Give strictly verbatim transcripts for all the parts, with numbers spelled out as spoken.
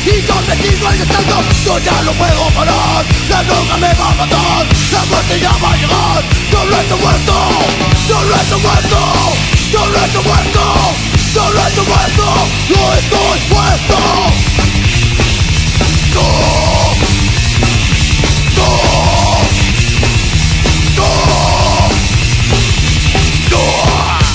y yo me sigo estando. Yo ya no puedo parar, la droga me va a matar, la muerte ya va a llegar. Yo no estoy muerto, yo no estoy muerto, yo no estoy muerto, yo no estoy muerto, yo estoy muerto. No, no, no, no.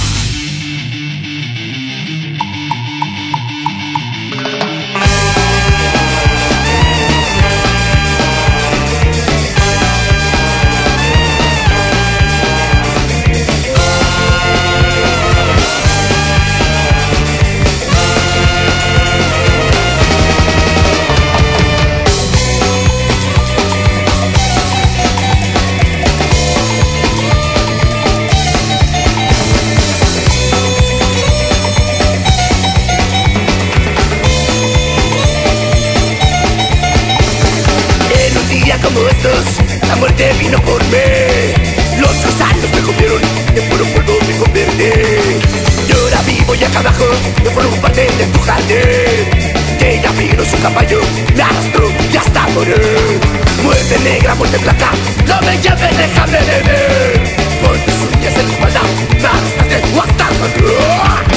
Como estos, la muerte vino por mí. Los gusanos me comieron, de puro polvo me convertí. Yo ahora vivo y acá abajo, yo formo parte de tu jardín. Que ella vino su caballo, me arrastró y hasta morir. Muerte negra, muerte blanca, no me lleves, déjame beber. Por tus uñas en la espalda, me arrastraste hasta morir.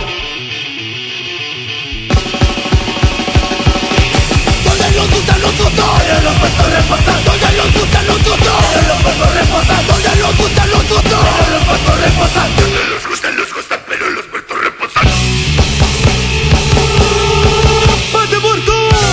Nos gustan los gustos, donde los puestos reposan, donde nos gustan los gustos, donde los puestos reposan, donde nos gustan los gustos, donde los puestos reposan, donde los gustan, los gustan, pero los puestos reposan. ¡Mate muerto!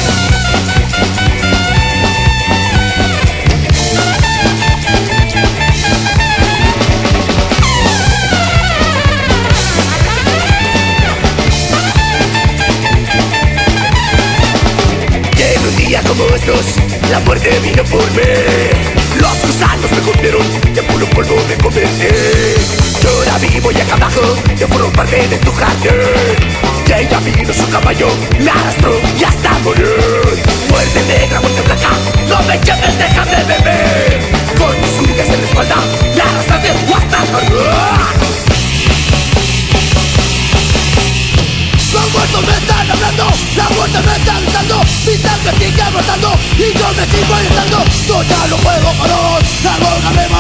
Como estos, la muerte vino por mí. Los gusanos me comieron, de puro polvo me convertí. Yo ahora vivo y acá abajo, yo formo parte de tu jardín. Y ella vino su caballo, me arrastró y hasta morir. Muerte negra, muerte blanca, no me lleves, déjame beber. Con tus uñas en la espalda, me arrastraste hasta morir. Los muertos me están hablando, la muerte me está gritando, mi sangre sigue brotando y yo me sigo estando. Yo ya no puedo parar, la droga me